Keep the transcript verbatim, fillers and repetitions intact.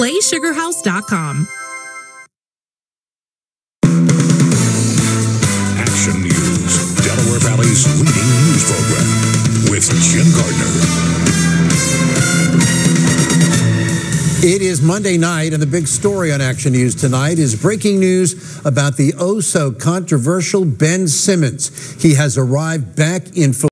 play sugar house dot com. Action News, Delaware Valley's leading news program with Jim Gardner. It is Monday night, and the big story on Action News tonight is breaking news about the oh-so-controversial Ben Simmons. He has arrived back in